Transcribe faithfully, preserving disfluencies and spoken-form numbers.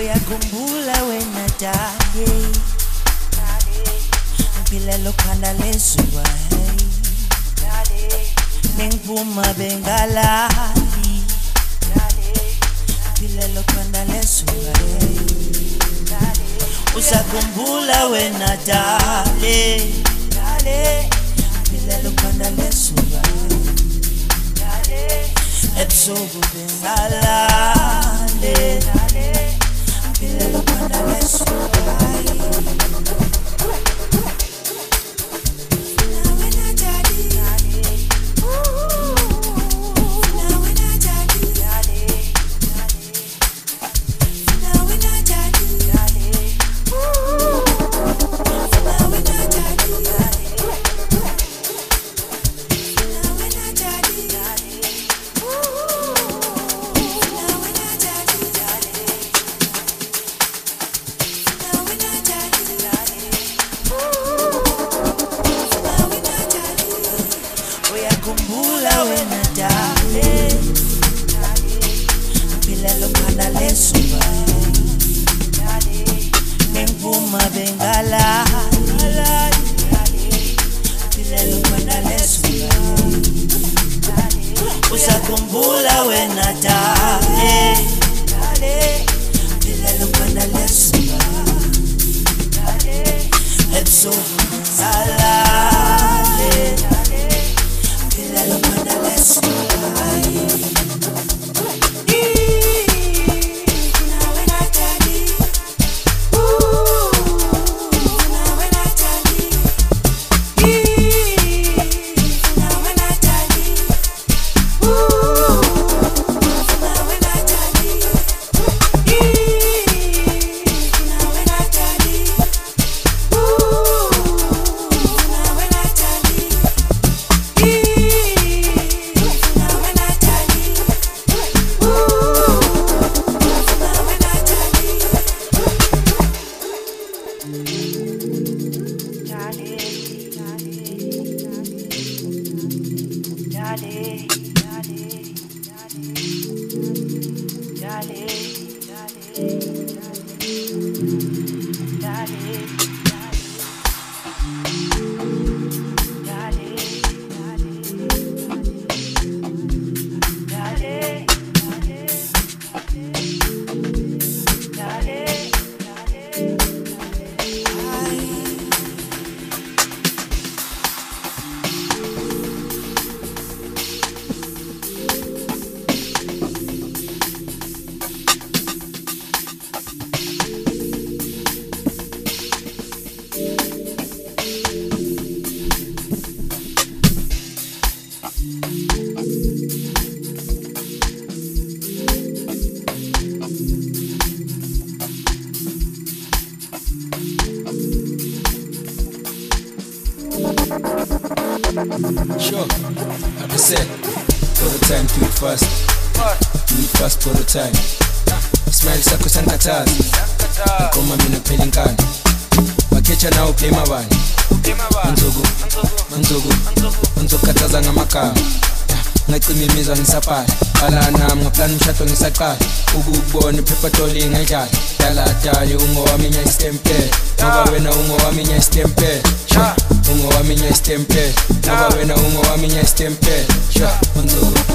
Uyakhumbula wena dade, ngiphila lokhanda lezuba, nengiphuma bengalali, ngiphila lokhanda lezuba. Usakhumbula wena dale, ngiphila lokhanda lezuba, ebusuku bengalali, ngiphila lokhanda lezuba. Uyakhumbula wena dale, ngiphila lokhanda lezuba, nengiphuma bengalali, ngiphila lokhanda lezuba. Usakhumbula wena dale, ngiphila lokhanda lezuba, ebusuku bengalali, ngiphila lokhanda lezuba. Sure, like I said, for the time to it fast. Do it fast for the time. Smile sakho sankathaza. Ngoma mina phela inkani. Bakhecha nawo play mabani. Manzuku, manzuku, manzukathaza ngamagama. Ngacima imizwa ngisaphala. Qala nami ngaplan umshado ngisaqala. Ukubona iphepha toli ngedlala. Dala dali ungowami nya istempe. Ngoba wena ungowami nya istempe. Sha, ungowami nya istempe. Ngoba wena ungowami nya istempe. Sha, manzuku.